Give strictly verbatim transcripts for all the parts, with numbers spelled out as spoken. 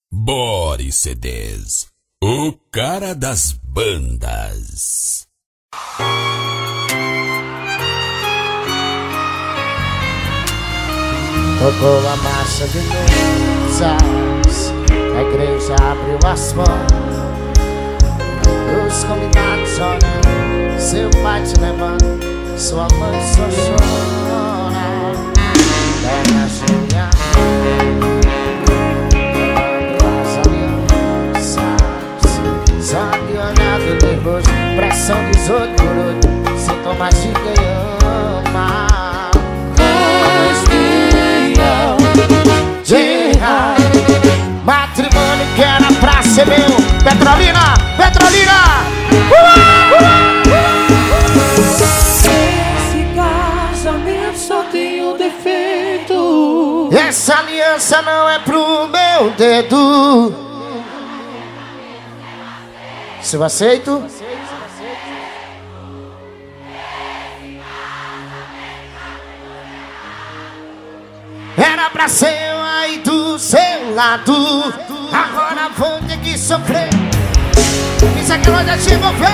Boris C Ds, o cara das bandas. Tocou a marcha de mesas, a igreja abriu as portas, os convidados olham, seu pai te levando, sua mãe só chora. Terra cheia, levando as alianças, só de olhado nervoso, pressão dezoito por oito, sintomas de quem ama. Matrimônio que era pra ser meu. Petrolina, Petrolina, uh, uh, uh. Esse casamento só tem um defeito. Essa aliança não é pro meu dedo. Se eu aceito, era pra ser eu aí do seu lado. Agora vou ter que sofrer. Isso é que nós já te envolver.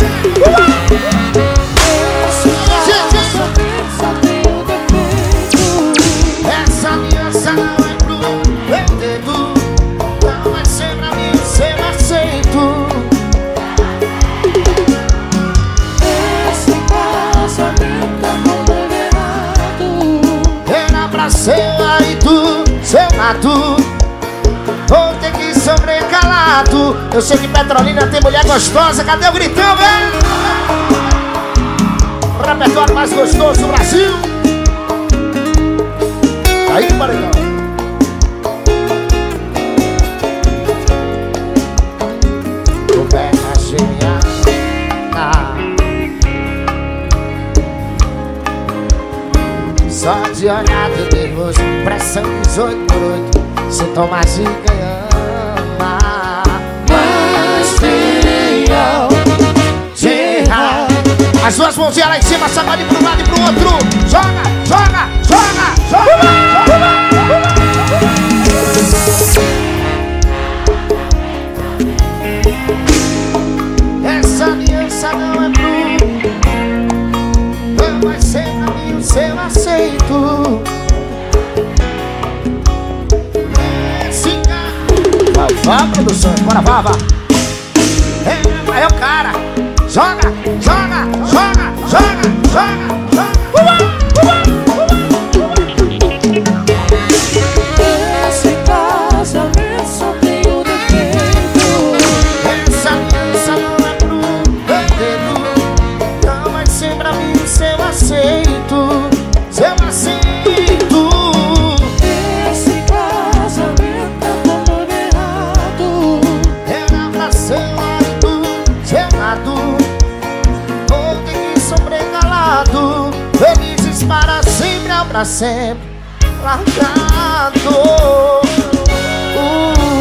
Essa aliança não é pro meu dedo. Não vai ser pra mim, eu aceito. Esse casamento é moderado. Era pra ser eu aí do seu lado. Vou ter que sofrer calado. Eu sei que Petrolina tem mulher gostosa. Cadê o gritão, velho? O repertório mais gostoso do Brasil. Aí que paredão. Governa genial. Só de olhado nervoso, pressão dezoito por oito, sintomas de quem ama. Mas tenho de raiva. As duas mãozinhas lá em cima, sacode pra um lado e pro outro. Joga, joga, joga, joga. Essa aliança não é pro, não vai ser pra mim o seu aceito. Vá, vá, produção, bora, vá, vá. É, é o cara. Joga, joga, joga, joga, joga, joga. Uba, uba, uba, uba. Esse casamento só tem um defeito. Essa aliança não é pro meu dedo. Não vai ser pra mim o seu aceito. Seu aceito. Esse casamento é moderado. Era pra ser lá do seu lado. Vou ter que sofrer calado. Felizes para sempre, é pra sempre largado. uh.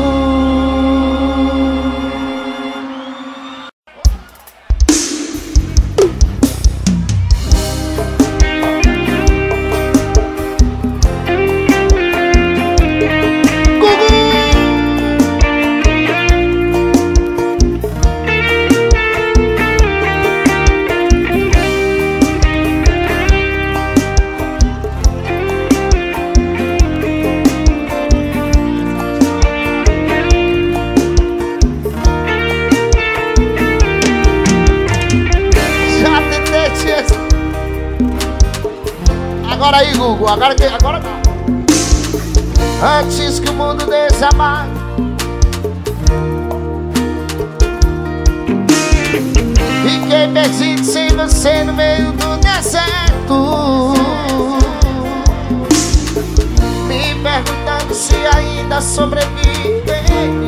Agora aí, Google, agora que agora antes que o mundo desabar, fiquei perdido sem você no meio do deserto, me perguntando se ainda sobrevive.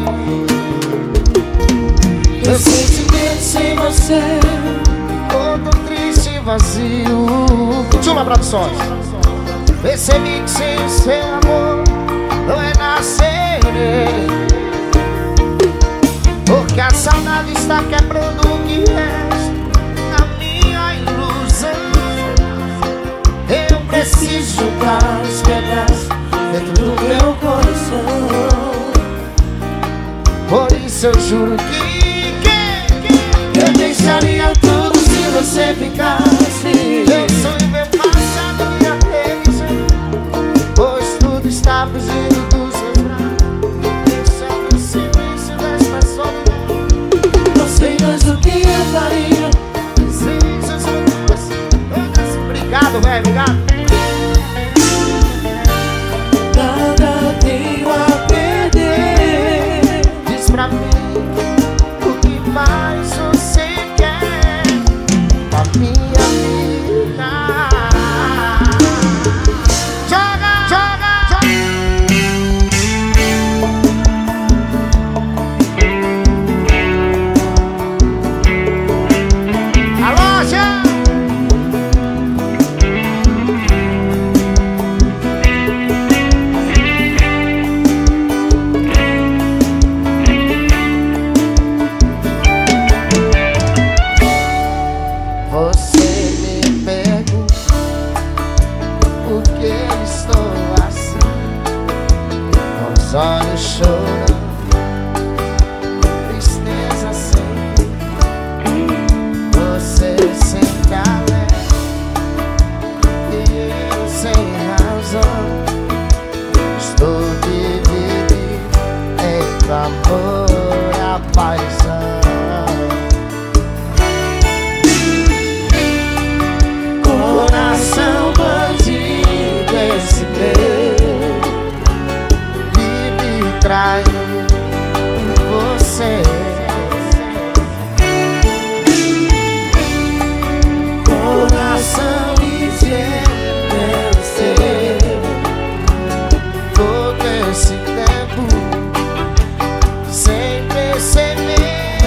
Eu senti medo sem você. Todo triste e vazio. Chuma Produções. Percebi que sem o seu amor não é nascer, porque a saudade está quebrando o que resta da minha ilusão. Eu preciso jogar os pedaços dentro do meu coração. isso eu juro que, que, que eu deixaria tudo se você ficasse. Eu sonho meu passado e aqueles, pois tudo está fugindo dos seus braços. Deixando o silêncio desta solidão. Não sei mais o que eu faria. Desejos outros, todas. Obrigado, velho, obrigado. Nada tenho a perder. Diz pra mim o que mais você quer da minha vida. Joga, joga, joga. Alô, Jean. Você me pergunta por que eu estou assim, com os olhos chorando, tristeza sempre. Você sempre alegre e eu sem razão. Estou dividido entre o amor e a paixão. Coração bandido esse meu, vive traindo você. Coração ingênuo é o seu. Todo esse tempo sem perceber.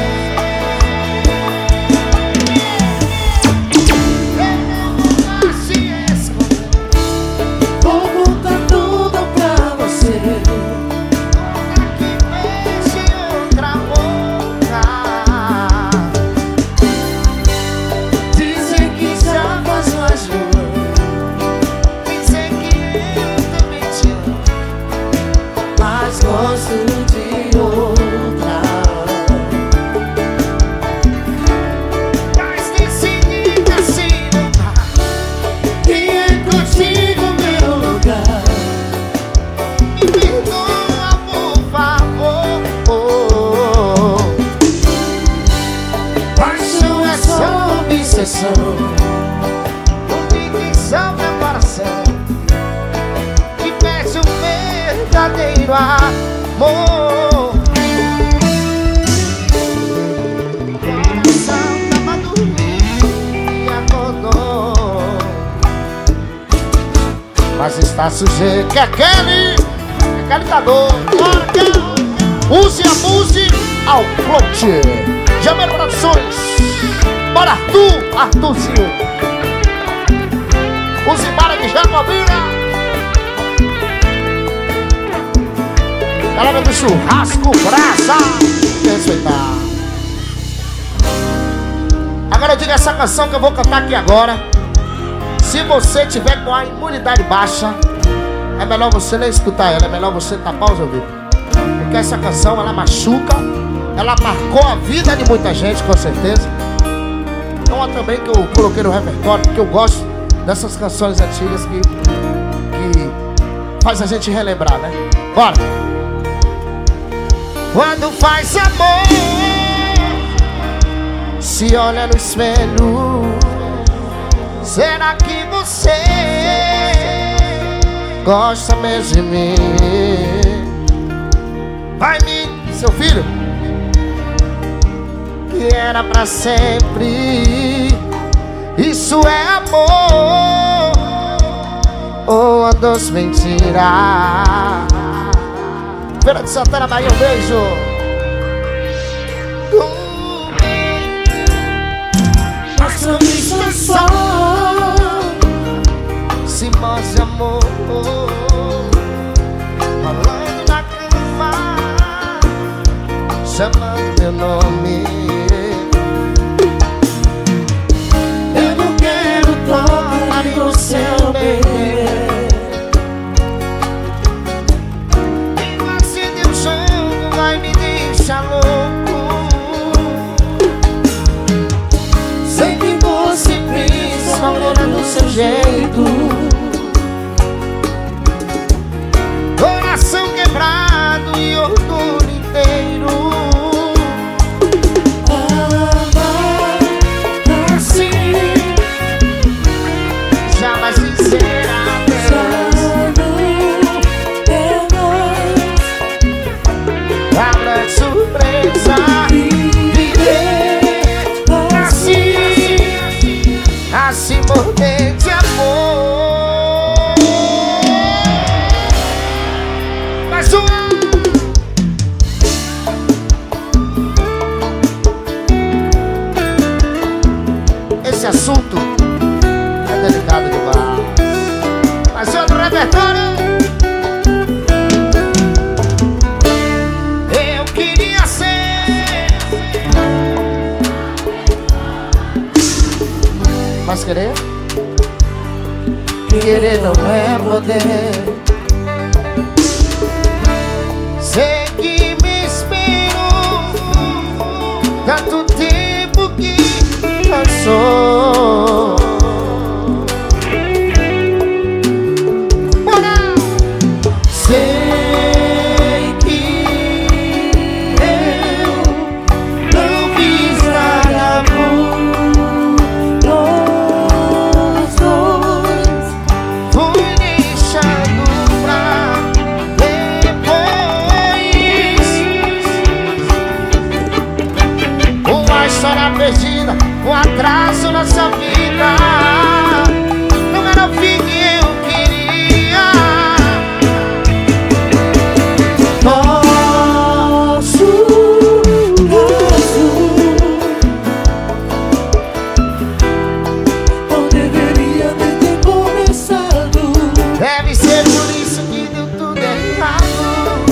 Vou contar tudo pra você. Que mexe outra boca. Dizem que já faz mais de um ano, Dizem que eu também te amo, mas gosto de outra. mas decidi assim não dá. E é contigo meu lugar. Me perdoa, por favor. Oh, Paixão é só obsessão. convicção meu coração que pede o verdadeiro amor. Coração tava dormindo e acordou, mas está sujeito. Que é Kelly? Que Kelly tá doido. Bora, Kelly. Use a música ao Cloutier Jamel Produções. Bora, Arthur, Arthurzinho. Use para de Jacobina. Galera do churrasco, praça. Respeitar. Agora eu digo essa canção que eu vou cantar aqui agora. Se você tiver com a imunidade baixa, é melhor você nem escutar ela, é melhor você tapar os ouvidos. Porque essa canção, ela machuca, ela marcou a vida de muita gente, com certeza. É uma também que eu coloquei no repertório, porque eu gosto dessas canções antigas que, que faz a gente relembrar, né? Bora! Quando faz amor, se olha no espelho, será que você gosta mesmo de mim? Vai me, seu filho, que era pra sempre. Isso é amor ou a doce mentira? Feira de Santana, Bahia, um beijo. Nossa vista só Se mostra amor falando na cama, chamando meu nome. eu não quero tocar em você, bebê. E assim de um jogo vai me deixar louco. seu jeito. Coração quebrado e orgulho inteiro. Amar assim Jamais dizer adeus. A grande surpresa, viver assim, assim morrer de amor. Mais um. Esse assunto é delicado demais. Mas outro repertório. Eu queria ser, mas querer? querer não é poder. Sei que me esperou tanto tempo que cansou. Sei que eu não fiz nada por nós dois. Fui deixando pra depois. Uma história perdida, um atraso na sua vida. Não era o fim que eu queria. Nosso caso não deveria nem ter começado. Deve ser por isso que deu tudo errado.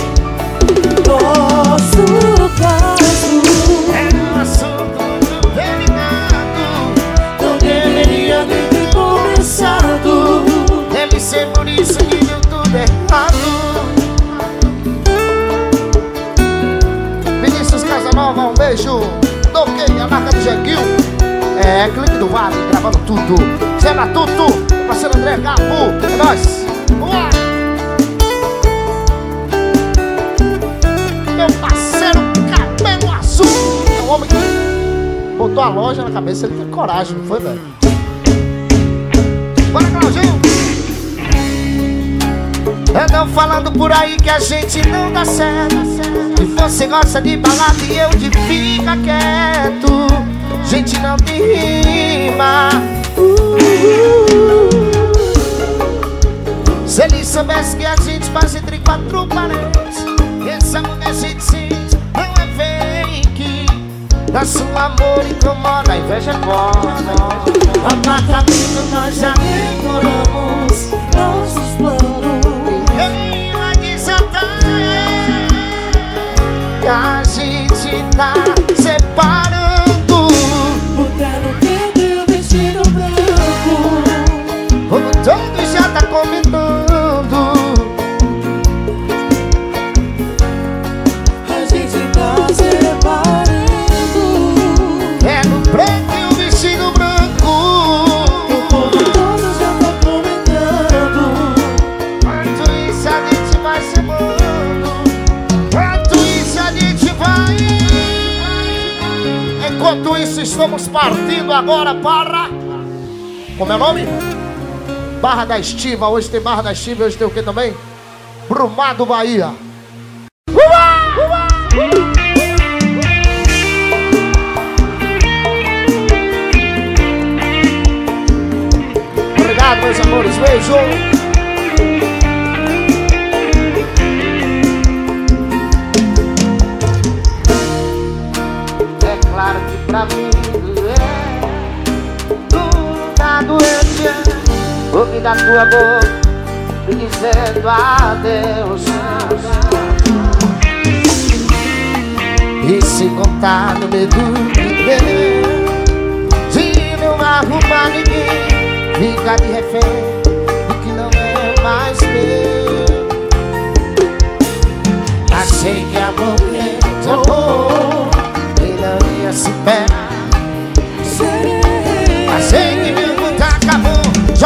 Nosso caso É um assunto muito delicado. não deveria nem ter começado. Deve ser por isso que deu tudo errado. Vinícius Casanova, um beijo. Toquei a marca do Jeguil. É, Clique do Vale, gravando tudo. Zé Matuto, meu parceiro André Gapo. É nóis. Ué. Meu parceiro Cabelo Azul. É um homem que botou a loja na cabeça. Ele tem coragem, não foi, velho? Bora, Claudinho. Andam falando por aí que a gente não dá certo. Que você gosta de balada e eu de fica quieto. Gente não tem rima. Se eles soubessem que a gente faz entre quatro paredes, essa mulher se sente, não é fake. Nosso amor incomoda, a inveja é foda. Apartamento nós já decoramos nossos planos. Ninguém vai desatar. E a gente tá separando. Mudando o tempo e o vestido branco. Como todo já tá comentando. A gente tá separando. É no preto e o vestido branco. O povo todo já tá comentando. Quanto isso a gente vai se amando. Quanto isso a gente vai. Enquanto isso estamos partindo agora para... Como é o nome? Barra da Estiva. Hoje tem Barra da Estiva, hoje tem o que também? Brumado, Bahia. Uba! Uba! Obrigado, meus amores. Beijo. É claro que pra mim é tudo doente. Ouvi da tua boca me dizendo adeus. E se contar no medo que deu, de não arrumar ninguém, fica de refém do que não é mais meu. Achei que amor de amor ele não ia se pegar. Achei que meu mundo acabou.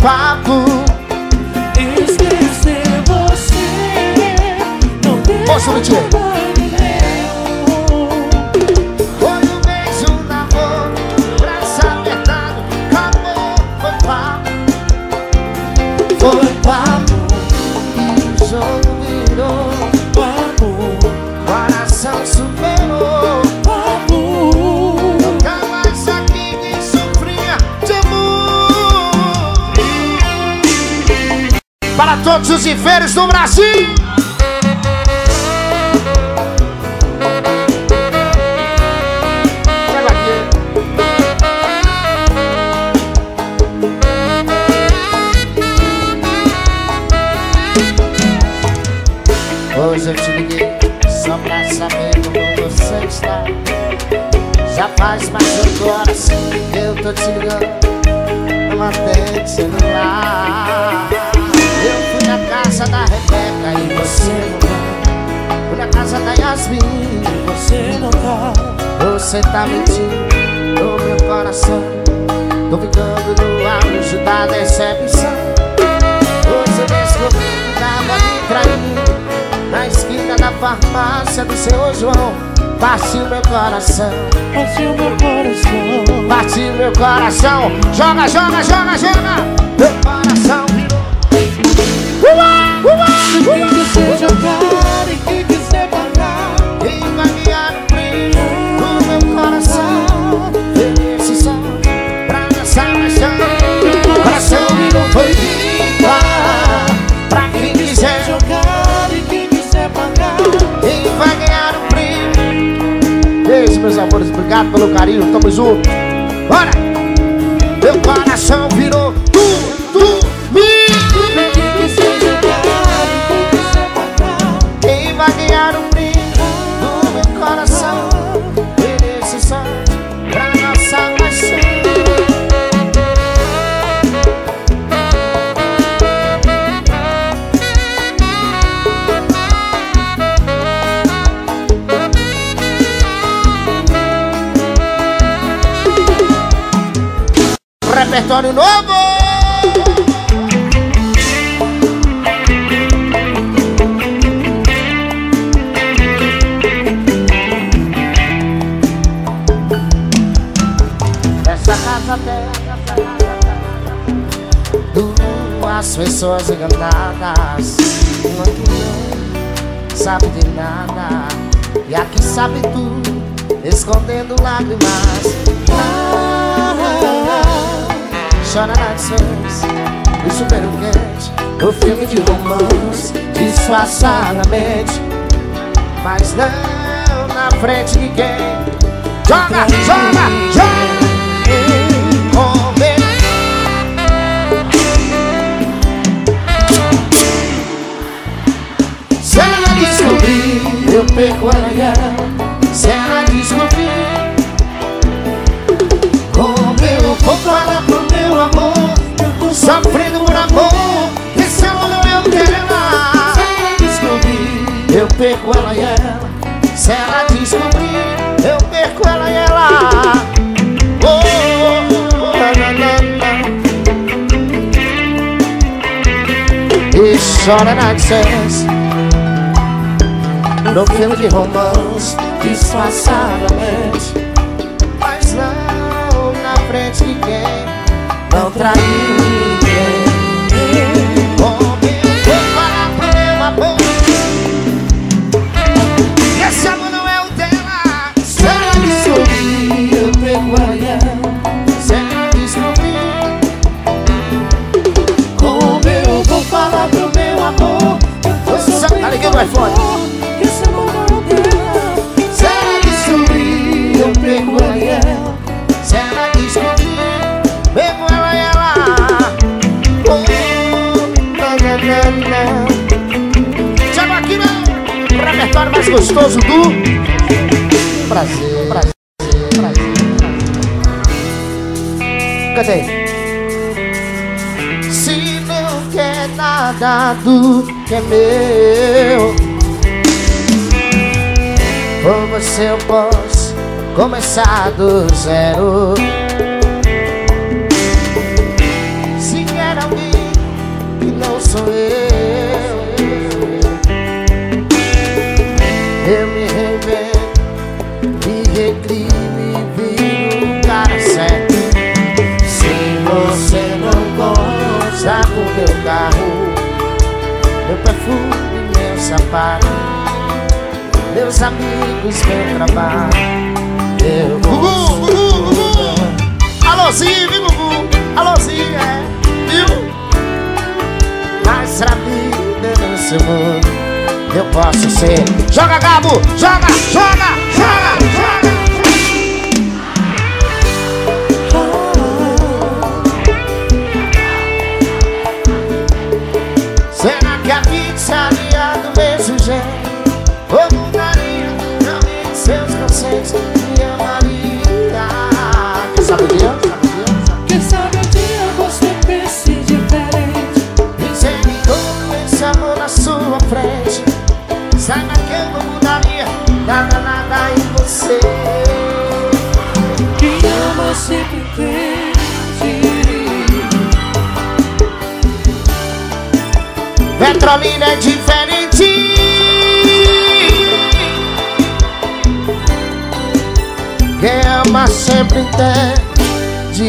papo. Esquecer você não tem Posso mentir? Foi um beijo, um namoro, braço apertado, acabou, foi papo. Foi papo, e o jogo virou papo, coração superou. papo. Nunca mais aqui quem sofria de amor. Para todos os enfermos do Brasil. Pega aqui. Hoje eu te liguei só pra saber como você está. Já faz mais de oito horas que eu tô te ligando, não atende celular. Eu fui na casa da Rebeca e você não tá. Fui na casa da Yasmin e Você não tá, você tá mentindo no meu coração. Tô ficando no auge da decepção. Hoje eu descobri que tava me traindo na esquina da farmácia do seu João. Partiu meu coração, partiu meu coração. partiu meu coração. Joga, joga, joga, joga. Meu coração virou Uá, uá, Quem quiser jogar e quem quiser pagar, quem vai guiar o brilho do meu coração? Esse som pra dançar paixão. Coração virou foi viva pra quem quiser jogar. jogar e quem quiser pagar. Quem vai ganhar o prêmio? Beijo, meus amores, obrigado pelo carinho, tamo junto. Bora! Meu coração virou tu, tu, mi. Quem quiser jogar e quem quiser pagar, Quem vai ganhar o prêmio do meu coração? Esse som pra nossa paixão. Repertório novo! Essa casa tem duas pessoas enganadas, uma que não sabe de nada e a que sabe tudo, escondendo lágrimas. Chora na desfaz, no chuveiro quente, no filme de romance, disfarçadamente, mas não na frente de quem. Joga, joga, joga! Com medo. Se ela descobrir, eu perco ela. Se ela descobrir, como eu vou falar pro meu amor? Eu tô sofrendo por amor, esse amor não é o dela. Se ela descobrir, eu perco ela e ela. Se ela descobrir, eu perco ela e ela. Oh, oh, oh, na, na, na. E chora na distância, no filme de romance, disfarçadamente, mas não na frente de quem não traiu ninguém. Como eu vou falar pro meu amor? E esse amor não é o dela. Se ela descobrir, eu perco ela. Se ela descobrir, como eu vou falar pro meu amor? Tá ligando o iPhone? esse amor não é dela. Se ela descobrir, eu perco ela. Se ela descobrir, pego ela e ela. Oh, na, na, na, na. Chega aqui no repertório mais gostoso do prazer, prazer, prazer. Cadê? Se não quer nada do que é meu, com você eu posso começar do zero. Se quer alguém sou eu. Eu me reinvento, me recrio e viro o cara certo. Se você não gosta do meu carro, meu perfume, meu sapato, meus amigos, meu trabalho, eu vou. Gugu, Gugu, Gugu. Alôzinho, viu, Gugu? Alôzinho, é, viu? Mas pra mim, no seu mundo, eu posso ser. Joga, Gabo! Joga, joga, joga, joga! Será que a vida seria do mesmo jeito? Ou mudaria realmente seus conceitos? Me amaria. Quer saber o dia? Quem sabe o dia você pense diferente. Dizendo todo esse amor na sua frente. Saiba que eu não mudaria nada, nada em você. Quem ama sempre entende. Petrolina é diferente. Quem ama sempre entende.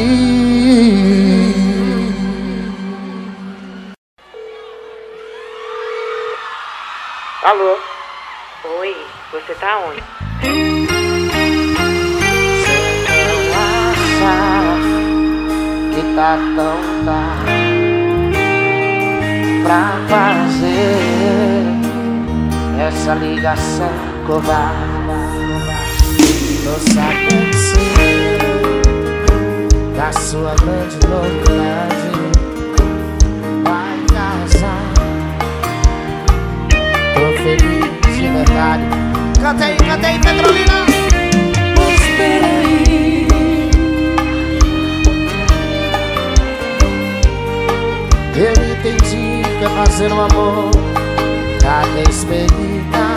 Alô? Oi, você tá onde? Você não acha que tá tão tarde pra fazer essa ligação covarde? Tô sabendo sim da sua grande novidade. Vai casar, tô feliz de verdade. Canta aí, canta aí, Petrolina. Mas peraí, eu entendi que é fazer um amor da despedida.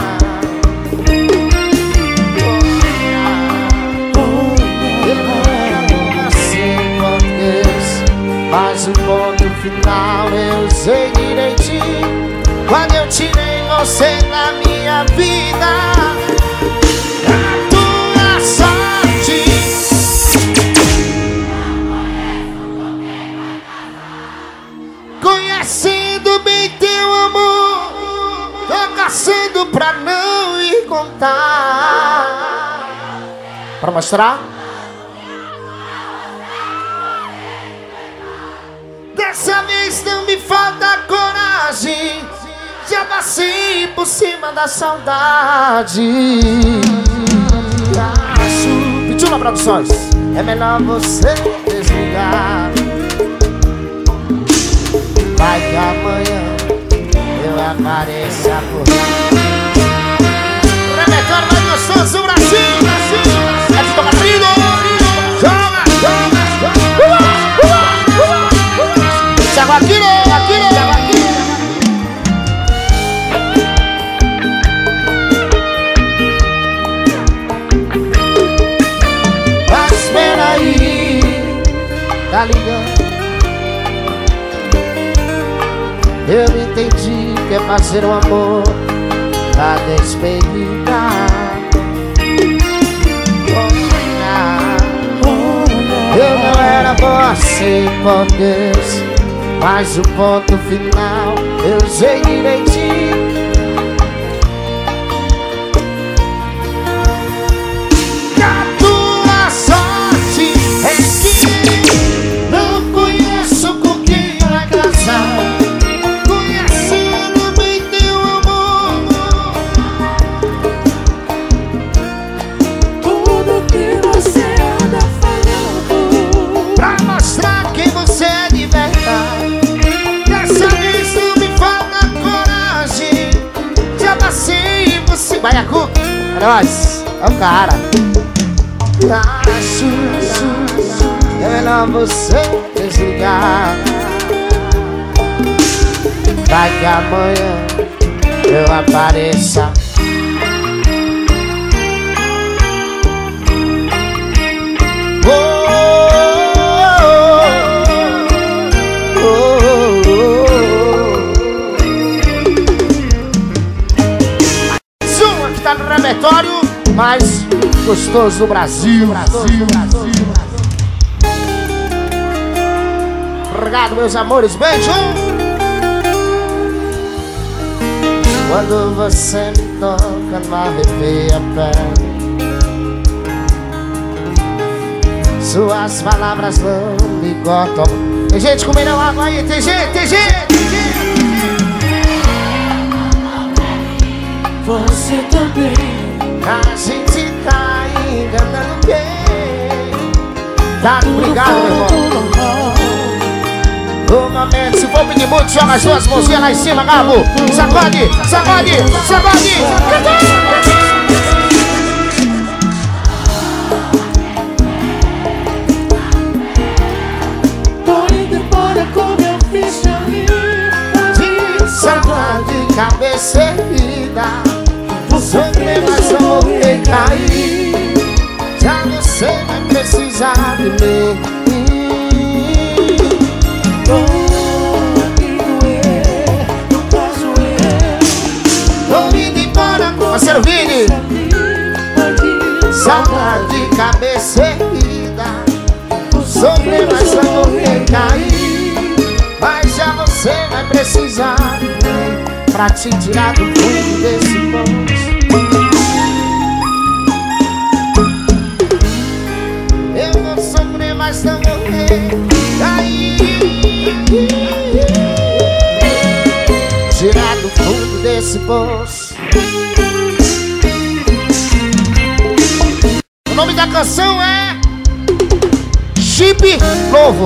Eu não era bom assim com Deus, mas o ponto final eu sei direitinho. Quando eu tirei você da minha vida, a tua sorte. Conhecendo bem teu amor, tô caçando pra não ir contar. Pra mostrar? Dessa vez não me falta coragem. Já passei por cima da saudade. Acho, Pitula Produções, é melhor você desligar. Vai que amanhã eu apareça por lá. Repertório mais gostoso, Brasil, Brasil. É de tocar trigo. Joga, joga, joga. Ua, ua, ua, ua. Thiago Aquino, Aquino, Thiago Aquino. Mas espera aí, tá ligando? Eu entendi que é fazer um amor da despedida. Eu não era bom assim, por Deus, mas o ponto final eu sei direitinho. A tua sorte é que não conheço com quem vai casar. Baiacu, é nóis, é o cara. Acho, é melhor você desligar. Vai que amanhã eu apareça. Oh, oh, oh, oh, oh. território mais gostoso do Brasil. Brasil, Brasil. Obrigado, meus amores. Beijo. Quando você me toca, não arrepia a pele. Suas palavras não me cortam. Tem gente comendo água aí, tem gente, tem gente, tem gente. Você também. A gente tá enganando quem? Tá obrigado, meu irmão. No momento, se for pedir muito, joga as duas mãozinhas lá em cima, Gabo. Sacode, sacode, sacode. Tô indo embora com meu ficha ali. De saudade, cabeça erguida. Vou sofrer, mas eu vou recair. Já você vai precisar de mim. Parceiro Vini, saudade, cabeça erguida. Sofrer, mas eu vou recair. Mas já você vai precisar de mim pra te tirar do fundo desse poço. Eu vou sofrer, mas não vou recair. Tirar do fundo desse poço. O nome da canção é Chip Novo.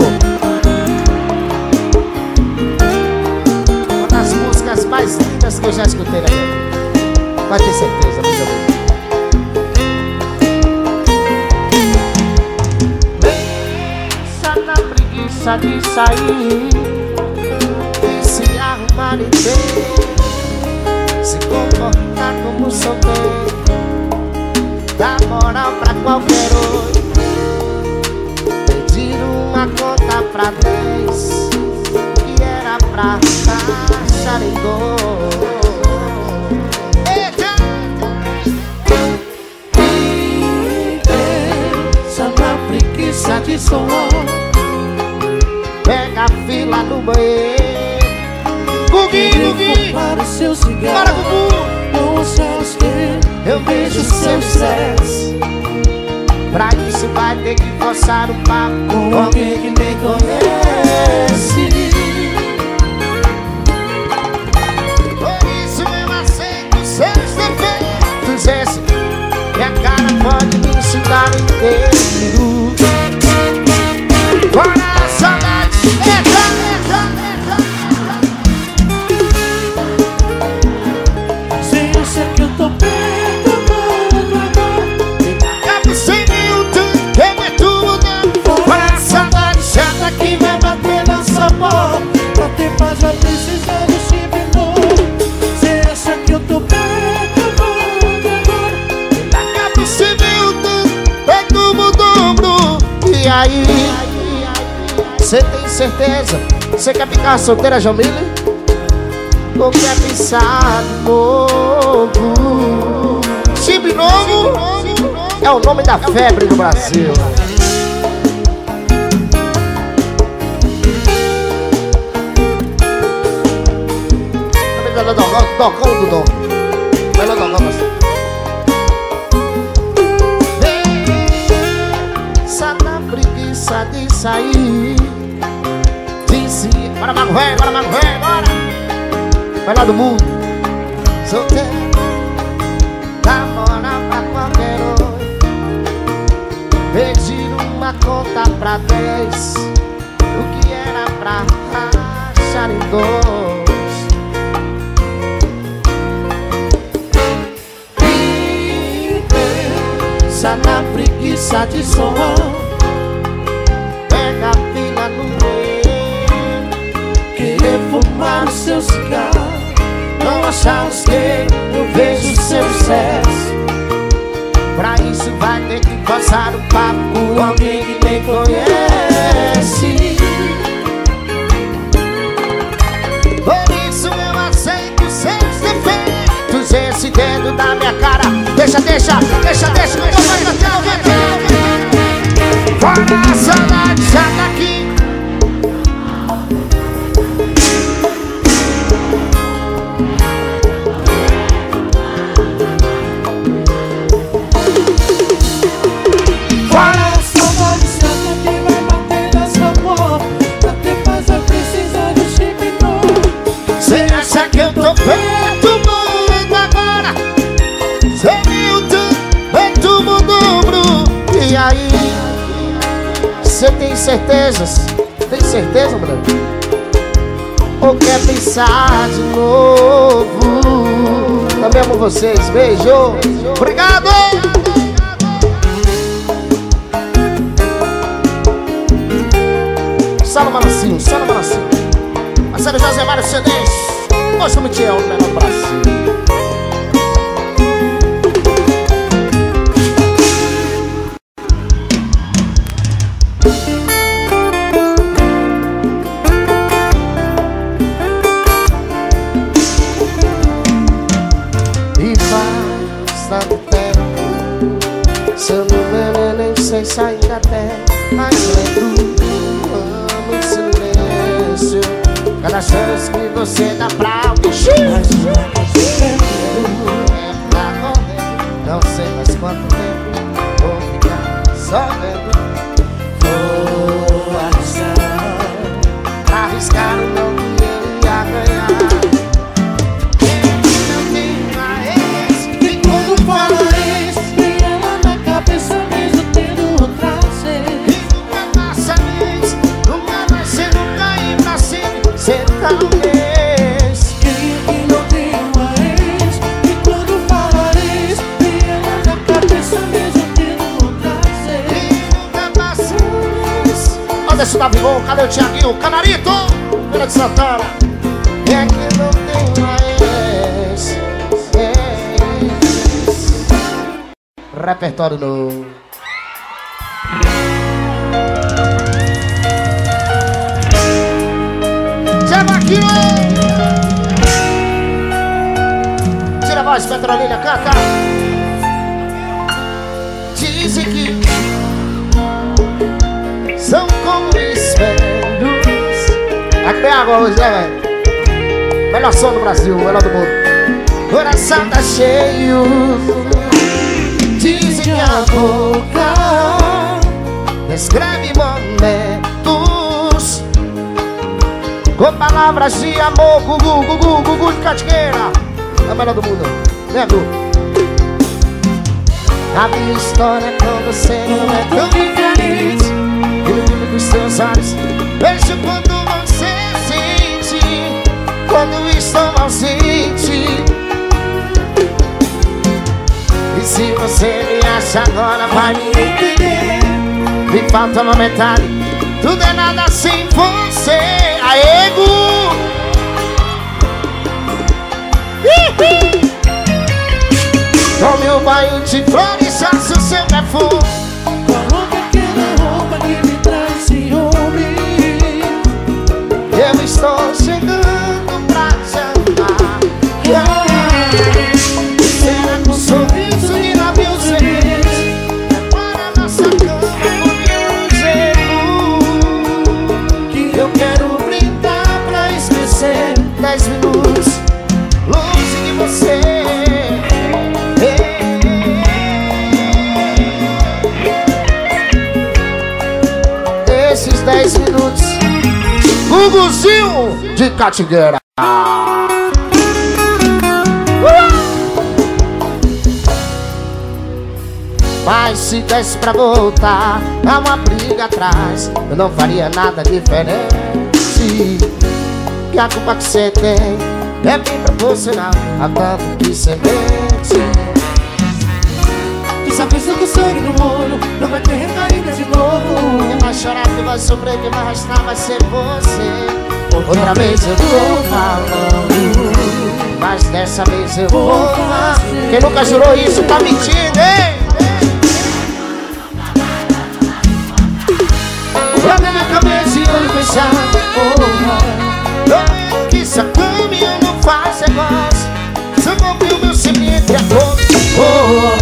Uma das músicas mais lindas que eu já escutei na minha vida. Vai ter certeza, meus amigos. Pensa na preguiça de sair e se arrumar inteiro, se comportar como solteiro, dá moral pra qualquer outro, pedir uma conta pra dez que era pra achar em dor. Eita! E pensa na preguiça de soar. Pega a fila no banheiro, Guguinho, Guguinho, para o seu cigarro. para Gugu. Com seus que Eu vejo seu estresse. Pra isso vai ter que forçar o papo com alguém que nem conhece. Por isso eu aceito seus defeitos. Esse minha cara pode me ensinar inteiro. Fora a saudade, entra, entra, entra. Sem eu sei que eu tô perto agora. Cabo sem Milton, quem é tudo. Fora a saudade chata que vai bater na sua porta. Pra ter paz vai precisar de chip novo. Cê acha que eu tô perto agora? Cabo sem Milton, é tudo dobro. E aí, cê tem certeza? Cê quer ficar solteira, Jamile? Ou quer pensar de novo? Chip Novo é o nome da febre do Brasil. Melhor dogão do dom. Melhor dogão do dom. Pensa na preguiça de sair. Disse, bora mago velho, bora mago velho, bora. Vai lá do mundo. Solteiro, dá moral pra qualquer outro, pedir uma conta pra dez, o que era pra rachar em dois. E pensa na preguiça de soar. Pega a fila no meio, Querer fumar o seu cigarro. não achar os que eu vejo seu sucesso. Pra isso vai ter que forçar o papo com alguém que nem conhece. Por isso eu aceito seus defeitos. Esse dedo da minha cara Deixa, deixa, deixa, deixa. Então vai bater o vento. Fora a saudade, já tá aqui. Fora a saudade, já tá aqui. Vai bater nessa porta. Até faz eu precisar de chip novo. Cê acha que eu tô perto muito agora? Cê viu tudo, feito o dobro. E aí? Cê tem certezas? Tem certeza, mulher? Ou quer pensar de novo? Também amo vocês, beijo. Obrigado! Só no Manacinho, só no Manacinho. Marcelo José Mário C Ds. Mostra o Mitiel no menor Brasil. E faz tanto tempo, seu número nem sei se ainda tem, mas lembro. Cada chance que você dá pra alguém, mas uma coisa é pra correr. Não sei mais quanto tempo vou ficar só vendo. Vou arriscar, arriscar o não que eu ia ganhar. Eu não tenho mais. E quando fala isso, vem ela na cabeça mesmo tendo outra vez. E nunca passa vez, nunca vai ser, nunca ir pra sempre. Cê talvez Quem aqui não tem uma ex? E quando fala isso, vem ela na cabeça mesmo tendo outra vez. e nunca passa vez. Anderson da Vigor, cadê o Thiaguinho? Canarito, Feira de Santana. É que não tem mais ex. Repertório novo. Tira a voz, Petrolina, canta. Dizem que são como espelhos. Aqui tem água hoje, né, velho? Melhor som do Brasil, melhor do mundo. Coração tá cheio. Dizem que a boca descreve momentos com palavras de amor. Gugu, Gugu, Gugu de Catigueira. É a melhor do mundo, né, Gugu? A minha história com você não é tão diferente. E no brilho dos seus olhos vejo quando você sente, quando estou ausente. E se você me acha agora vai me entender. Me falta uma metade, tudo é nada sem você. Aê, Gu! Tome um banho de flores, faça o seu perfume. Coloca aquela roupa que me traz ciúme. Eu estou chegando pra te amar. Será com um sorriso de lábios verdes? Prepara nossa cama por um gelo que eu quero brindar pra esquecer. Dez minutos longe de você. Esses dez minutos, Guguzinho de Catigueira. Mas se desse pra voltar, há uma briga atrás, eu não faria nada diferente. Que a culpa que você tem é bem proporcional a tanto que você mente. E sabe que o sangue no olho não vai ter recaída de novo. Quem vai chorar, que vai sofrer, quem vai arrastar vai ser você. Outra vez eu tô falando, mas dessa vez eu vou fazer. Quem nunca jurou isso tá mentindo, hein? Pra minha cabeça e olho fechado, porra. Eu que se acalme, eu não faço negócio. Se eu comprei o meu cimento e a cor, oh.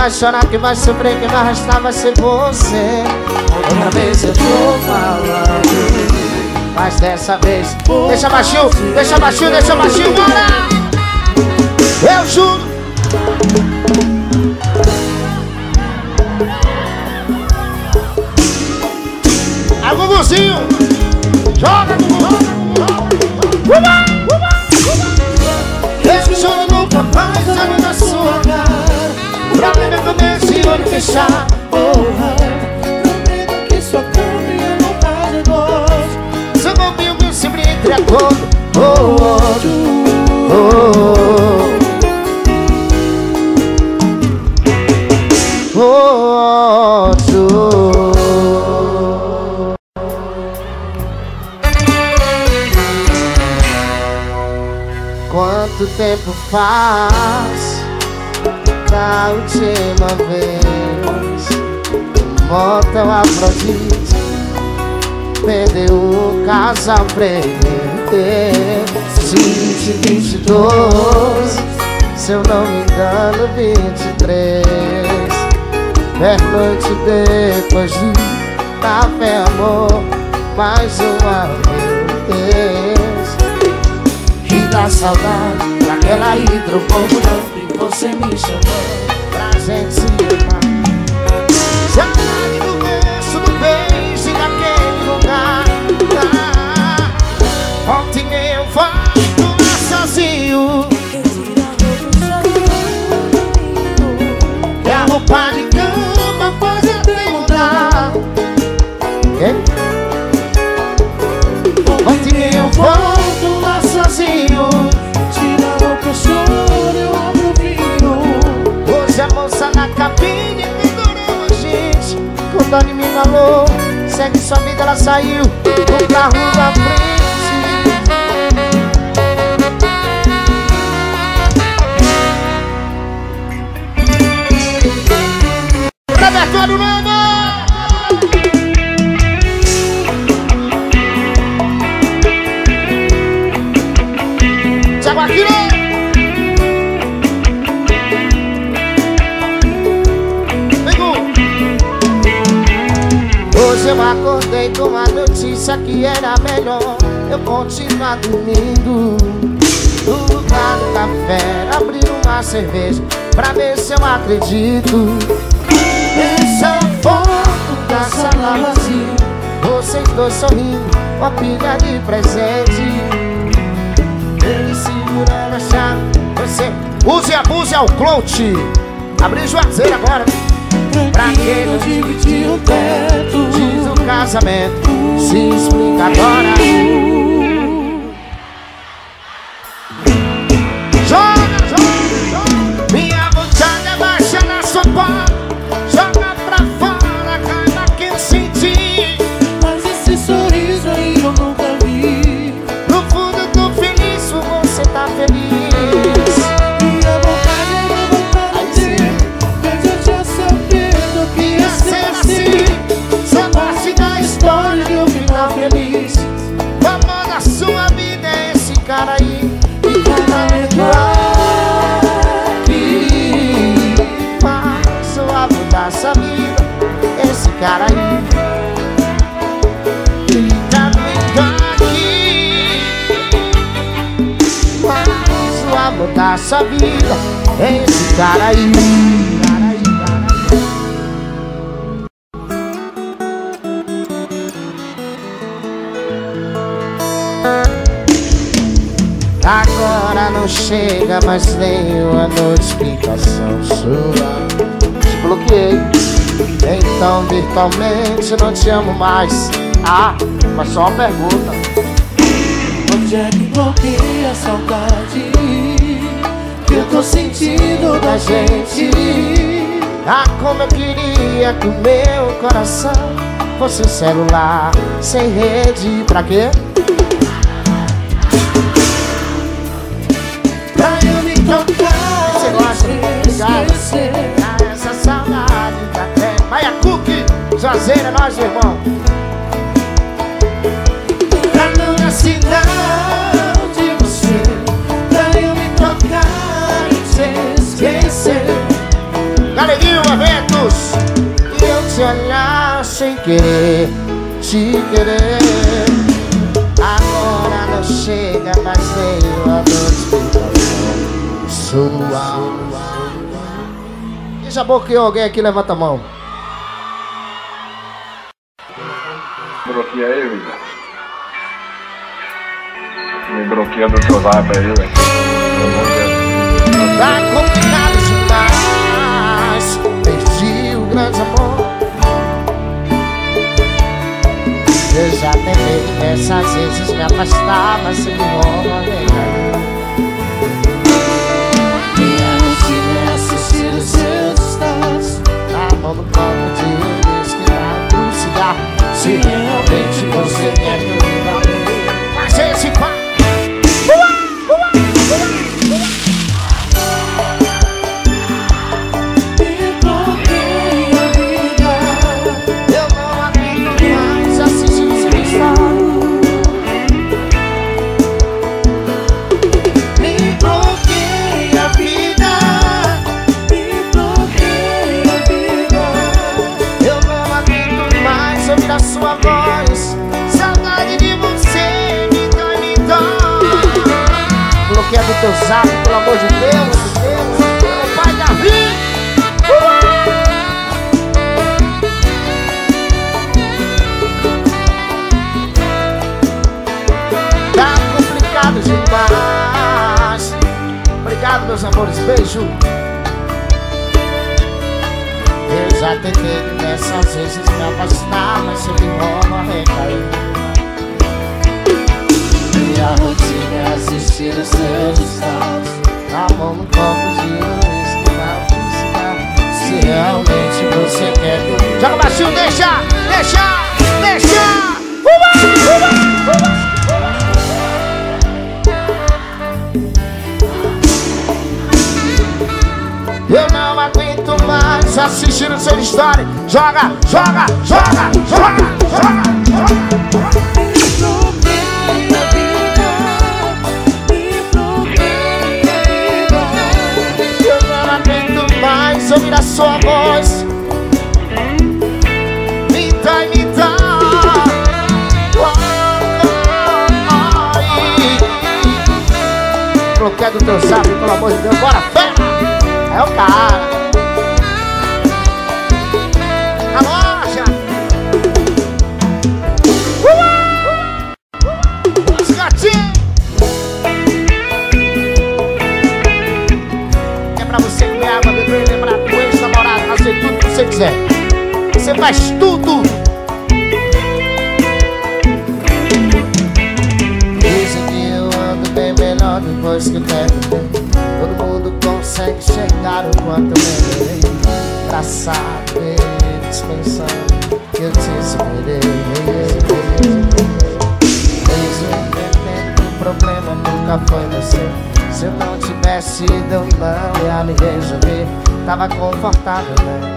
vai chorar, quem vai sofrer, quem vai arrastar vai ser você. Outra vez eu tô falando, mas dessa vez deixa baixinho, deixa baixinho, deixa baixinho, bora! Eu juro. A Guguzinho, joga, Gugu. Uba, uba, uba. Eu juro nunca mais olho na sua cara, pra ver meu começo e olho fechar. Porra, prometo que sua câmera não faz gosto. Seu nome sempre entre a cor. Oh, oh, oh, oh, oh, oh. Quanto tempo faz da última vez? Volta o Afrodite, perdeu o casal prender. Vinte, vinte e dois, se eu não me engano, vinte e três. É noite depois de café, amor, mais uma vez. E da saudade daquela hidrobombante que você me chamou pra gente se amar. Saudade do beijo, do beijo naquele lugar. ah, Ontem eu volto lá sozinho, e a roupa de cama pode até mudar. Okay? Ontem eu volto lá sozinho, Tira a roupa, eu choro, eu abro o vinho. hoje a moça na cabine pendurou a gente. Quando a menina alô, segue sua vida, ela saiu no carro da frente. Repertório novo! Tiago Aquino! Hoje eu acordei com a notícia que era melhor eu continuar dormindo. No lugar do café, abrir uma cerveja pra ver se eu acredito. Essa foto da sala vazia, vocês dois sorrindo, uma pilha de presente. Ele segurando a chave, você use e abuse ao clout. Abrir Juazeiro agora. Pra que não dividir o teto? Diz o casamento, se explica agora. Joga, joga, joga. Minha vontade é baixar na sua porta. Joga pra fora, caiba que eu senti. Mas esse sorriso aí eu nunca vi. No fundo tô feliz, você tá feliz. Minha vontade é uma vontade de ter, mas eu já sabendo que ia ser assim. Só parte da história de um final feliz. O amor da sua vida é esse cara aí. E cada aqui faz o amor da sua vida, esse cara aí. E cada aqui faz o amor da sua vida, esse cara aí. Agora não chega mais nenhuma notificação sua. Te bloqueei, então virtualmente não te amo mais. Ah, mas só uma pergunta. Onde é que bloqueia a saudade que eu tô sentindo da gente? Ah, como eu queria que o meu coração fosse um celular sem rede. Pra quê? Pra eu me tocar, Você gosta de esquecer. Ah, essa saudade da terra. Maia Cook, Juazeiro, é nós, irmão. Pra não assinar de você, pra eu me tocar e te esquecer. Galeguinho, olhar sem querer, te querer. Agora não chega mais nenhuma notificação sua. Quem já bloqueou alguém aqui, levanta a mão. Bloqueia aí, vida. Me bloqueia do teu zap aí, velho. Tá complicado demais, perdi o grande amor. Eu já tentei diversas vezes me afastar, mas se me rola, Minha rotina é assistir os seus stories. na mão do copo de uísque, na do cigarro. Se realmente você quer que eu viva, mas esse pá. Me bloqueia, vida. Eu não aguento mais assistir os seus stories. Me bloqueia, vida. Me bloqueia, vida. Eu não aguento mais ouvir a sua voz. Saudade de você, me dói, me dói. Bloqueia do teu zap, pelo amor de Deus. Meu pai Davi. Tá complicado demais. Obrigado, meus amores, beijo. Eu já tentei diversas vezes me afastar, mas sempre rola recair. Minha rotina é assistir os seus stories. Na mão no copo de uísque, na música. Se realmente você quer ver. Joga baixinho, deixa, deixa, deixa. Uba, uba, uba. Eu não aguento mais assistir o seu story. Joga, joga, joga, joga, joga, joga. Bloqueia, vida. Me bloqueia, vida. Eu não aguento mais ouvir a sua voz. Me dá, me dá. Bloqueia do teu zap, pelo amor de Deus. Bora, fé! É o cara. A loja. Os gatinhos. É pra você comer água, beber, lembrar do ex-namorado, fazer tudo que você quiser. Você faz tudo. Dizem que eu ando bem melhor depois que pego. Todo mundo consegue chegar o quanto eu melhorei. Engraçado eles pensando que eu te superei. Mesmo entendendo que o problema nunca foi você. Se eu não tivesse ido eu não ia me resolver. Tava confortável, né?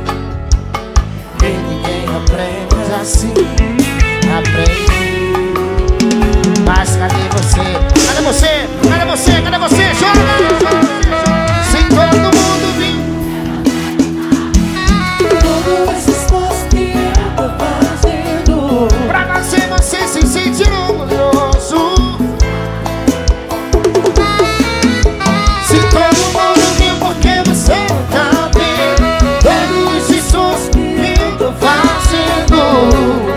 E ninguém aprende assim. Aprende. Mas cadê você? Cadê você? Cadê você? Cadê você? Joga! Se todo mundo viu. Todo esse esforço que eu tô fazendo Pra nascer você se sentir orgulhoso. Se todo mundo viu porque você não tá vendo. Todo esse esforço que eu tô fazendo.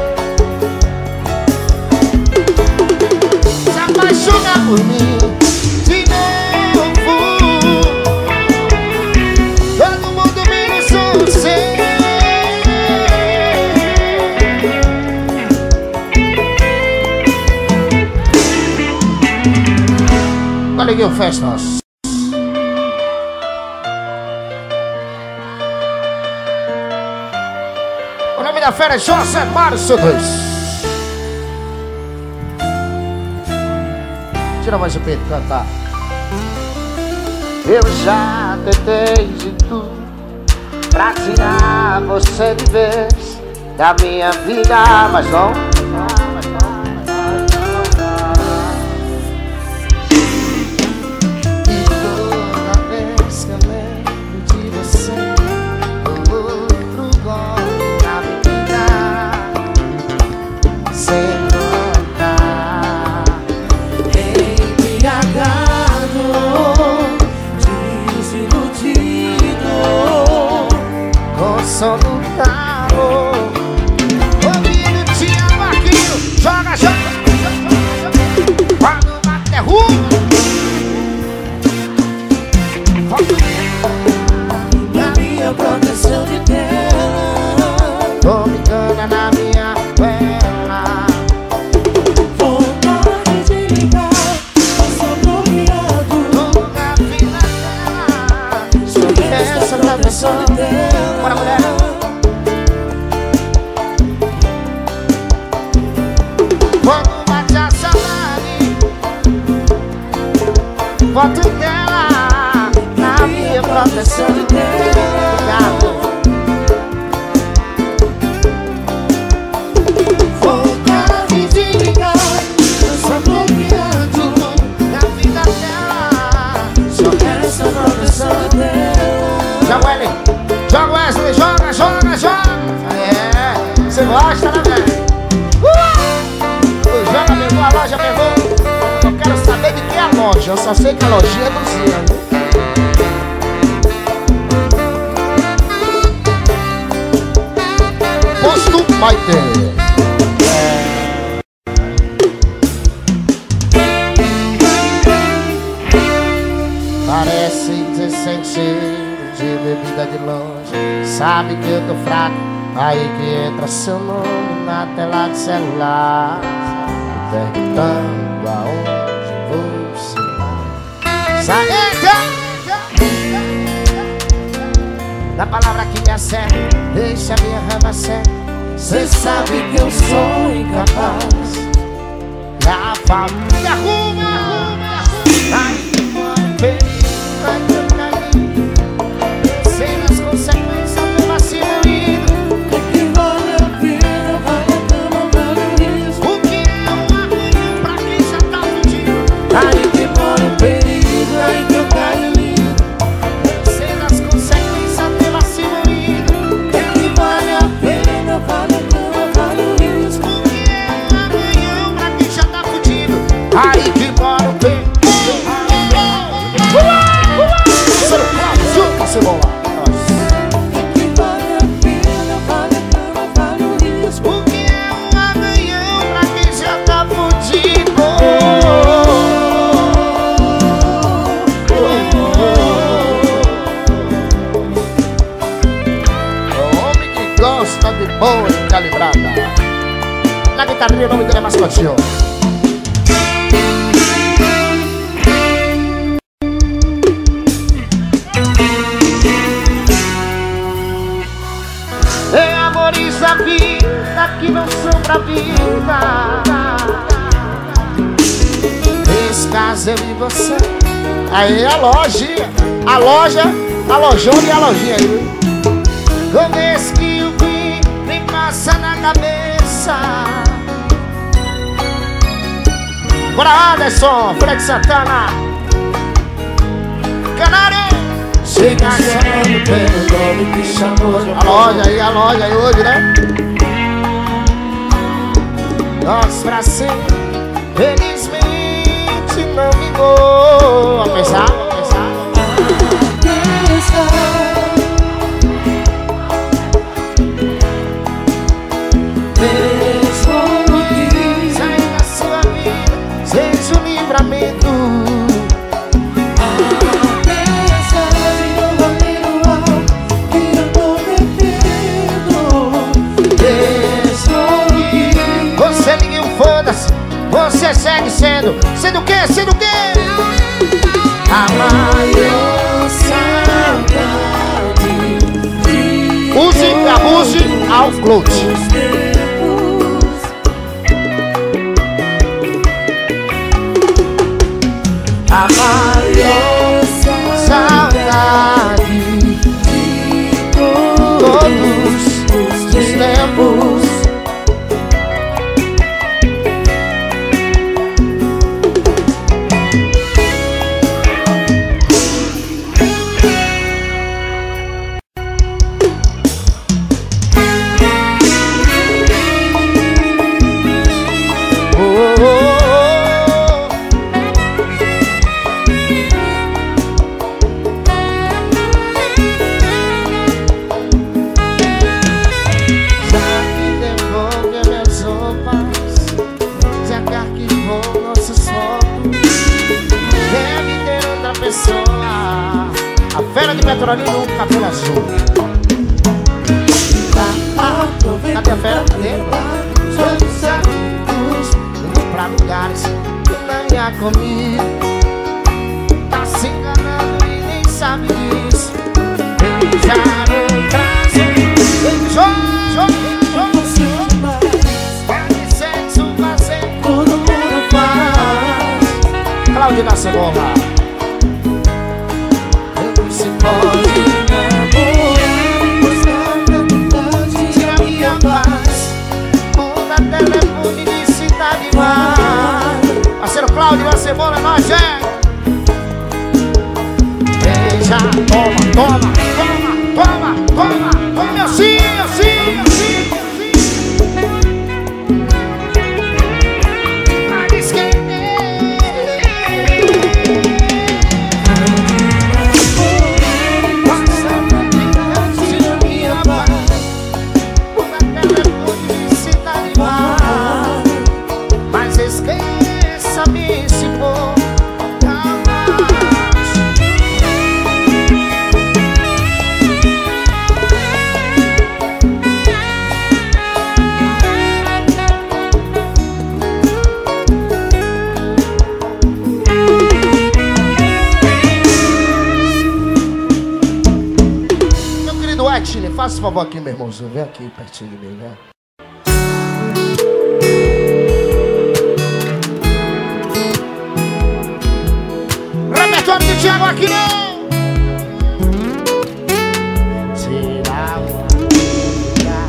Se apaixonar por mim de novo. Todo mundo menos você. Coleguinho Festas. O nome da fera é José Márcio dois. Tira mais o peito, cantar. Eu já tentei de tudo pra tirar você de vez da minha vida, mas não. E toda vez que eu lembro de você, o outro gosta. foto dela na minha proteção. Obrigado. Vontade de ligar, eu só bloqueando. Na vida dela Só quero essa proteção dela. joga ele, joga Wesley, joga, joga, joga. É, você gosta, né, velho? Uh! O joga pegou, a loja pegou. Eu não quero saber de que é a loja, eu só sei que a lojinha é do Zia. Posto Maite. Parece dezessete cheiro de bebida de longe. Sabe que eu tô fraco, aí que entra seu nome na tela de celular, perguntando aonde você vai. Saída da palavra que me acerta, deixa minha rama certa. Cê sabe que eu sou incapaz. Na família arruma, arruma, arruma. Aí mora bem, vai trocar caminho. Sem as consequências do vacilo indo. O que vale a pena, vale a cama, vale o risco. O que é um arrumo pra quem já tá fudido? Aí que mora o perigo, aí que eu caio lindo. Sem as consequências do vacilo indo. O que vale a pena, vale a cama, vale o risco. O que é um arrumo pra quem já tá fudido? Aí que mora o perigo. Cebola. O que vale a pena, vale a cama, vale o risco. O que é um arranhão pra quem já tá fudido? O homem que gosta de boa e calibrada. Na guitarrinha o nome dele é Mascotinho. É amores da vida que não são pra vida. Nesse caso eu e você. Aí a lojinha, a loja, a lojona e a lojinha aí. Toda vez que eu vi, nem passa na cabeça. Bora Anderson, Fred Santana, Canário. Chega chamando pelo nome que chamou de A loja aí, a loja aí hoje, né? Nós pra sempre, felizmente não vingou. Apesar, apesar. Mesmo que Sai da sua vida, seja um livramento. Você segue sendo, sendo o quê? Sendo o quê? A maior saudade. Use, abuse, ao float. A maior saudade de todos os tempos. Ali no cabelo azul. Cadê a fera? Todos amigos indo pra lugares que não ia comigo. Tá se enganando e nem sabe disso. Beijar outras vezes. Beijou, beijou, beijou. Pode sexo fazer, todo mundo faz. Cláudia da Cebola. balde, uma cebola, nós, gente. Beija, toma, toma, toma, toma, toma, toma, assim, assim, assim, assim. Mas esqueça-me se for capaz. Meu querido Wetley, faça um favor aqui, meu irmãozinho. Vem aqui pertinho de mim, né? Do Thiago aqui não. Será uma vida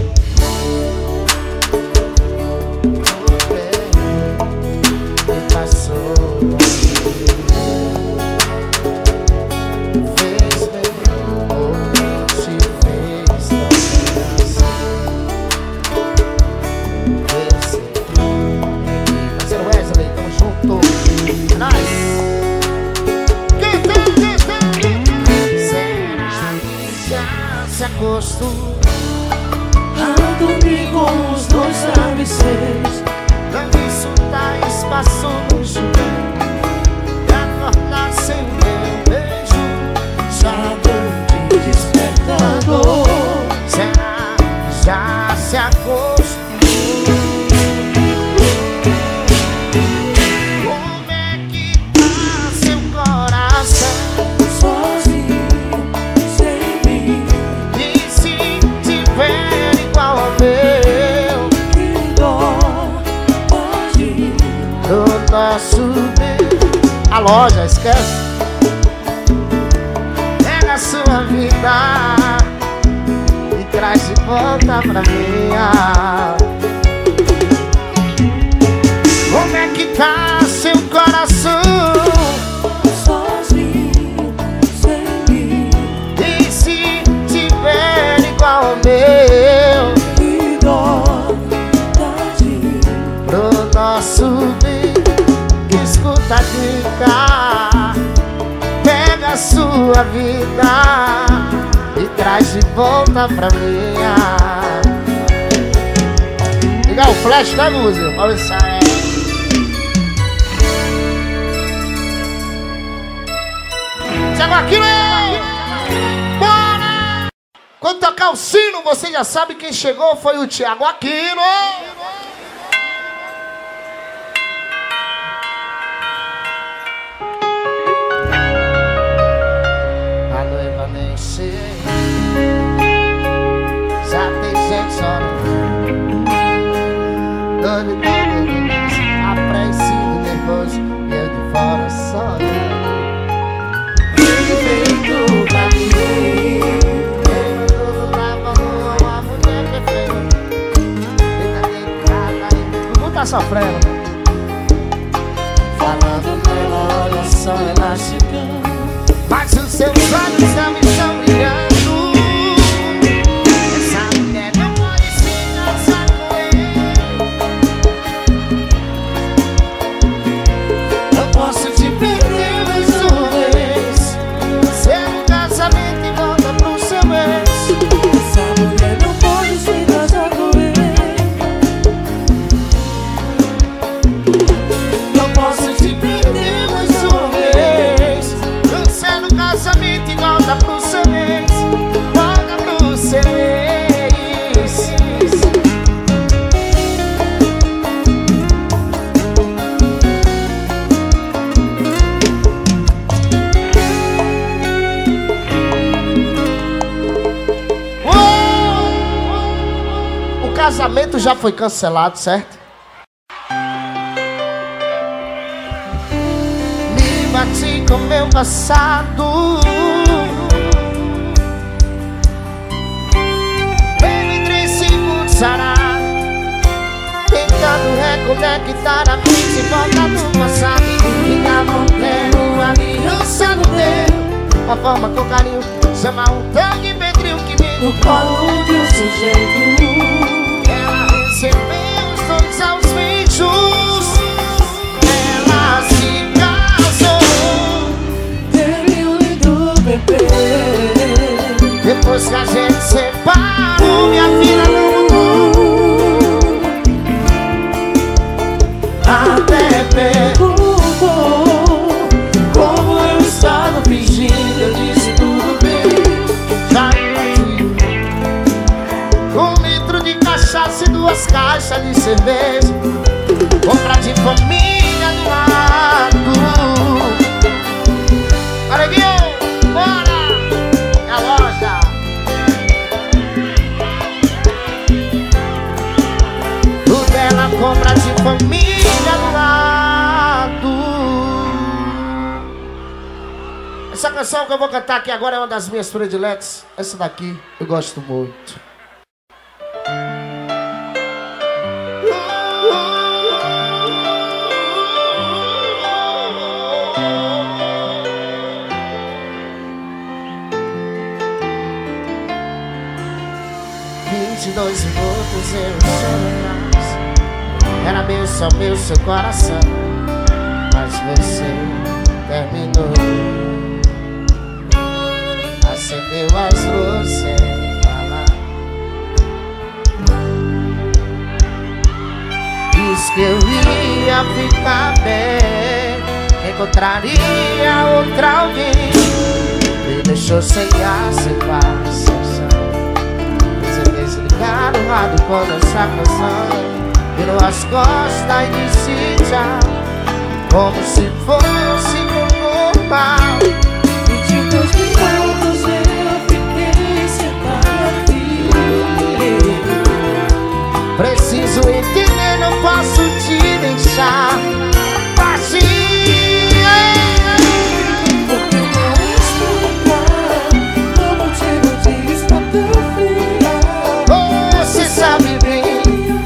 que passou fez bem ou te fez tão assim. Parceiro Wesley, tamo junto. É nóis. Se acostumou a dormir com os dois travesseiros, dando isso dá espaço no chuveiro e acordar sem meu beijo, sabor de despertador. Será que já se acostumou? Como é que tá seu coração? Sozinho, sem mim, igual ao meu, que dó pode do nosso bem. A loja, esquece. Pega a sua vida e traz de volta pra minha. Como é que tá seu coração? sozinho, sem mim, E se tiver igual ao meu, que dó tadinho. pro nosso bem, escuta a dica. Pega a sua vida e traz de volta pra minha. Ligar o flash da música, olha isso aí. Chegou aqui, né? Bora! Quando tocar o sino, você já sabe quem chegou foi o Thiago Aquino. A noiva nem sei, já tem gente chorando, doido, doido, apreensivo, nervoso, e eu de fora sonhando. Feito pra mim, tá sofrendo. falando nela, olha só ela chegando. Mas os seus olhos não estão brilhando. Essa mulher não pode se casar com ele. Eu posso te perder mais uma vez. Ser um casamento e volta pro seu ex. Essa mulher não pode se casar com ele. Eu posso te perder mais uma vez. Ser um casamento e volta pro seu ex. Volta pro seu ex. O casamento já foi cancelado, certo? Me bati com meu passado. Baby, três segundos sarado, tentando reconectar a minha se volta do passado ficavam tendo aliança no dedo. A forma com carinho chama um tanque pedrinho que me No colo de um sujeito. ela recebeu os dois aos beijos. Ela se casou, Teve um lindo bebê. depois que a gente separou, minha filha não mudou. Até perguntou como eu estava fingindo, eu disse tudo bem. Já fui com um litro de cachaça e duas caixas de cerveja, compra de família do lado. Alegria, bora! É a loja. Tudo ela compra de família do lado. Essa canção que eu vou cantar aqui agora é uma das minhas prediletas. Essa daqui eu gosto muito. vinte e dois minutos eu choro atrás. Era meu, só meu, seu coração, mas você terminou. Acendeu as luzes sem falar. Diz que eu ia ficar bem, encontraria outra alguém. Me deixou sem ar, sem paz, sem chão. Você desligar o rádio quando essa canção virou as costas e disse tchau, como se fosse normal. vinte e dois minutos eu fiquei sentada aqui. Preciso entender, não posso te deixar partir. Porque não explicar o motivo de estar tão fria. Você sabe bem,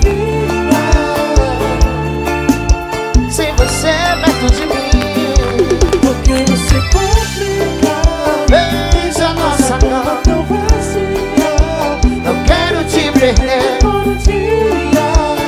sem você perto de mim. Porque você complica. Veja a nossa cama, Tão vazia. não quero te perder. Todo dia.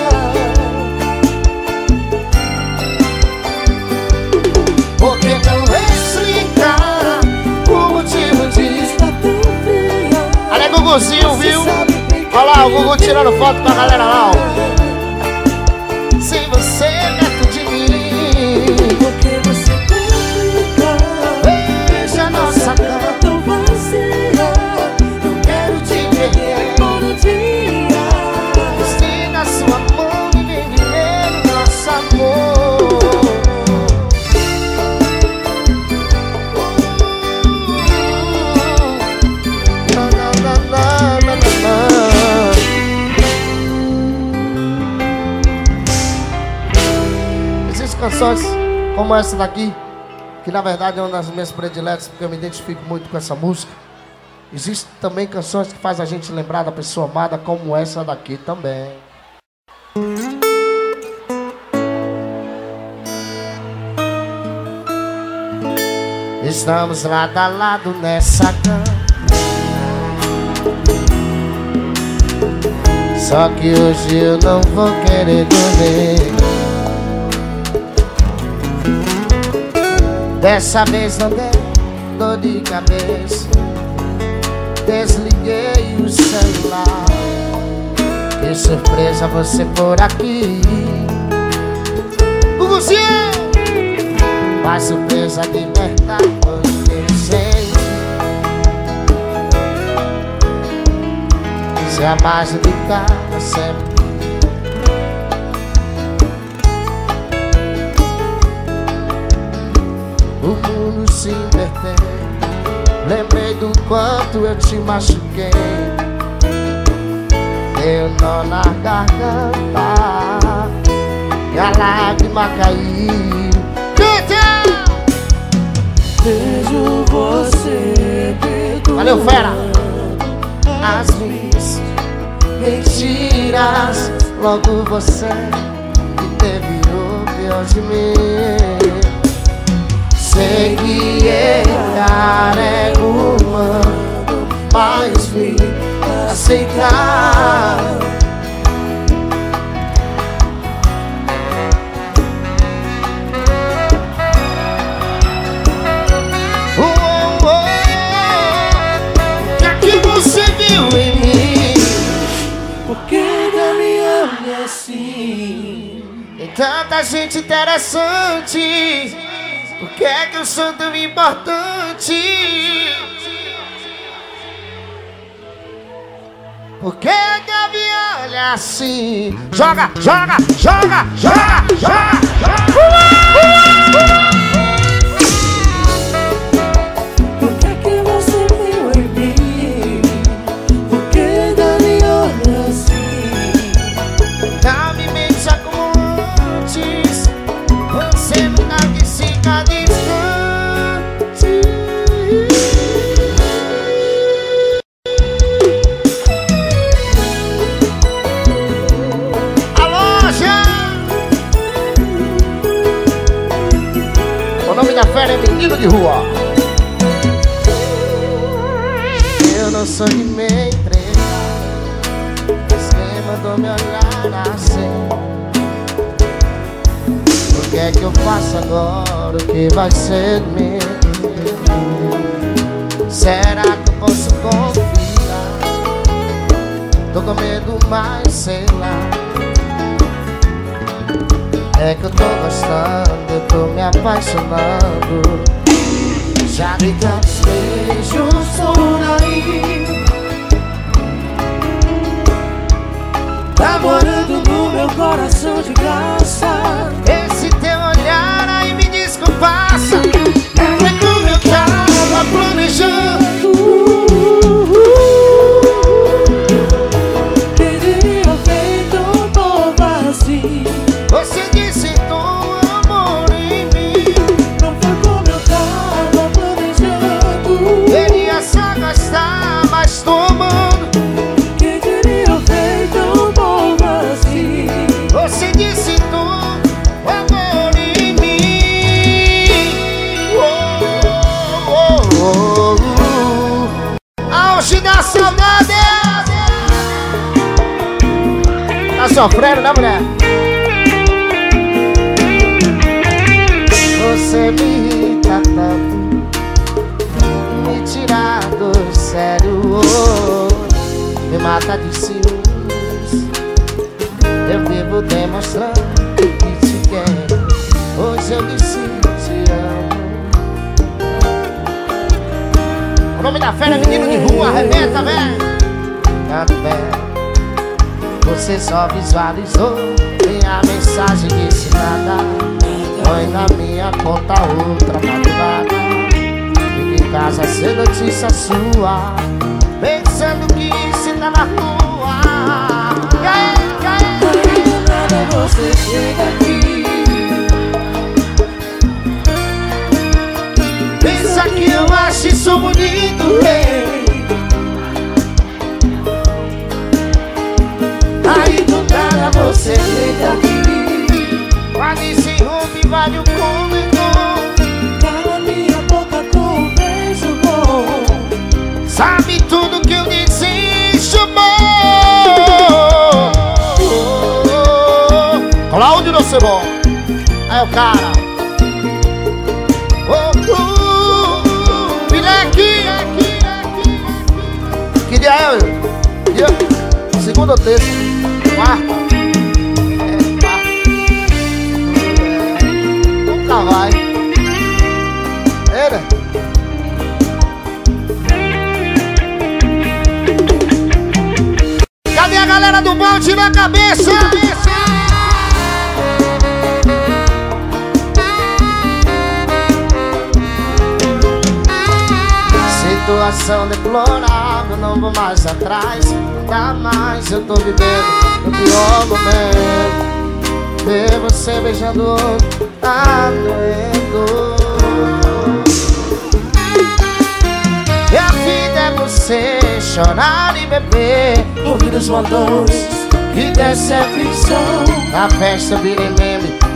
Porque não explicar o motivo de Está tão fria. Olha Guguzinho, viu? Sabe bem que Olha lá, o Gugu tirando foto com a galera lá, ó. Sem você perto de mim. Porque você complica. Veja a nossa cama, Tão vazia. não quero te perder. Todo dia. Estenda a sua mão e vem viver o nosso amor. Na, na, na, na, na, na. Existem canções como essa daqui, que na verdade é uma das minhas prediletas, porque eu me identifico muito com essa música. Existem também canções que fazem a gente lembrar da pessoa amada, como essa daqui também. Estamos lado a lado nessa cama, só que hoje eu não vou querer dormir. Dessa vez não dei dor de cabeça, desliguei o celular. Que surpresa você por aqui, Guguzinho! Mas surpresa de verdade foi ter gente. Se a margem de casa sempre. O mundo se inverteu. Lembrei do quanto eu te machuquei. Deu nó na garganta e a lágrima caiu. Vejo você perdoando. Valeu, fera! As minhas mentiras, logo você que teve o pior. longe de mim. Sei que é carrega humano, mas me aceitar. Oh, oh, oh. O que é que você viu em mim? Por que ainda me olha assim? Tem tanta gente interessante. Por que é que eu sou tão importante? Por que é que me olha assim? Joga, joga, joga, joga, joga, joga. Por que que você viu em mim? Por que ainda me olha assim? Não me mexa como antes. Você nunca quis ficar distante. Alô, Jean! O nome da fera é Menino de Rua. Eu não sou de me entregar, mas quem mandou me olhar assim? O que é que eu faço agora? O que vai ser de mim? Será que eu posso confiar? Tô com medo, mas sei lá. É que eu tô gostando, eu tô me apaixonando. Já vi tantos beijos por aí, Tá morando no meu coração de graça. esse teu olhar aí me diz que passa. É como eu tava planejando. Quem diria feito um povo assim? Você disse tão amor em mim. Não foi como eu tava planejando. Queria só gostar, mas tomando. Quem diria feito um povo assim? Você disse tão amor em mim. Oh, oh, oh, oh. Auge da saudade. Tá sofrendo, né, mulher? Você me irrita tanto, me tira do sério, oh, me mata de ciúmes. Eu vivo demonstrando que te quero. Hoje eu disse te amo. O nome da fera é Menino de Rua, arrebenta, velho. Canto bem. Você só visualizou minha mensagem, disse nada. Põe na minha conta outra madrugada. Fica em casa sem notícia sua, pensando que se tá na rua. E aí, e aí? Do nada você chega aqui. Pensa que eu acho isso bonito, hey. Aí do nada você chega aqui, quase se rompe, invade o corredor. Cala minha boca com um beijo bom. Sabe tudo que eu desejo, amor. Oh, oh, oh. Cláudio Docebon, é o cara. Oh, oh, Vileque. Que dia é hoje? Dia? Segunda ou terça? Quarta? É, quarta. É, nunca vai. Era? Cadê a galera do balde na cabeça? Situação deplorável, não vou mais atrás. Nunca mais eu tô vivendo o pior momento. Ver você beijando outro, tá doendo. E a vida é você chorar e beber, Ouvir os mandões, que decepção. Na festa virei meme,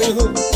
sorriso.